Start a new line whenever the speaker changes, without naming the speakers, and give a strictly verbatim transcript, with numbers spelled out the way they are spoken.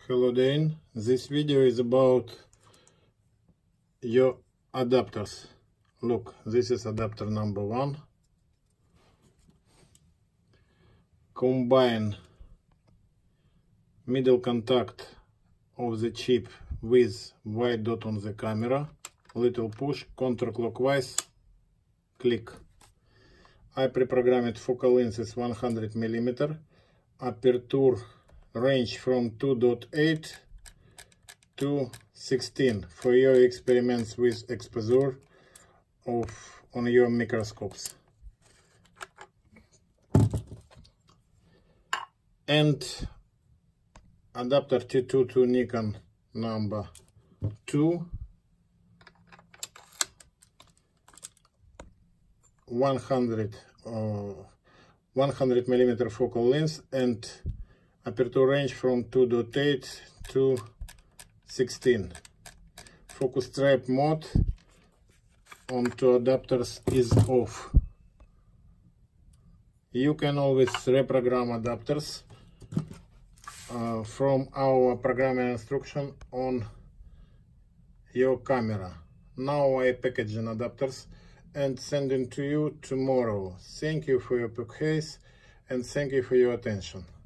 Hello Dane, this video is about your adapters. Look, this is adapter number one. Combine middle contact of the chip with white dot on the camera. Little push, counterclockwise, click. I pre-programmed focal length is one hundred millimeter. Aperture range from two point eight to sixteen for your experiments with exposure of on your microscopes. And adapter T two to Nikon number two, one hundred uh, one hundred millimeter focal length and aperture range from two point eight to sixteen. Focus stripe mode on two adapters is off. You can always reprogram adapters uh, from our programming instruction on your camera. Now I packaging adapters and sending to you tomorrow. Thank you for your purchase and thank you for your attention.